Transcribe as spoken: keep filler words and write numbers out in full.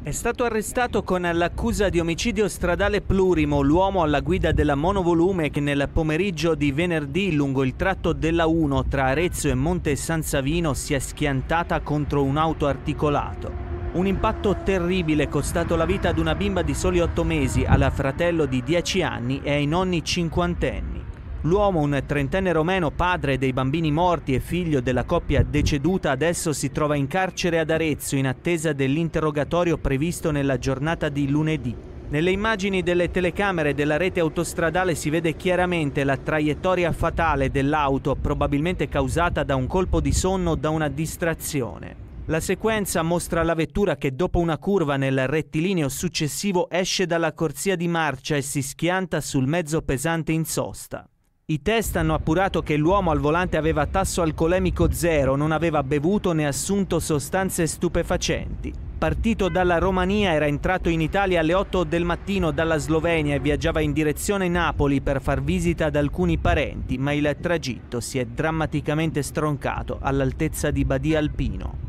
È stato arrestato con l'accusa di omicidio stradale plurimo l'uomo alla guida della monovolume che nel pomeriggio di venerdì lungo il tratto della uno tra Arezzo e Monte San Savino si è schiantata contro un auto articolato. Un impatto terribile costato la vita ad una bimba di soli otto mesi, al fratello di dieci anni e ai nonni cinquantenni. L'uomo, un trentenne romeno, padre dei bambini morti e figlio della coppia deceduta, adesso si trova in carcere ad Arezzo in attesa dell'interrogatorio previsto nella giornata di lunedì. Nelle immagini delle telecamere della rete autostradale si vede chiaramente la traiettoria fatale dell'auto, probabilmente causata da un colpo di sonno o da una distrazione. La sequenza mostra la vettura che dopo una curva nel rettilineo successivo esce dalla corsia di marcia e si schianta sul mezzo pesante in sosta. I test hanno appurato che l'uomo al volante aveva tasso alcolemico zero, non aveva bevuto né assunto sostanze stupefacenti. Partito dalla Romania, era entrato in Italia alle otto del mattino dalla Slovenia e viaggiava in direzione Napoli per far visita ad alcuni parenti, ma il tragitto si è drammaticamente stroncato all'altezza di Badia Alpino.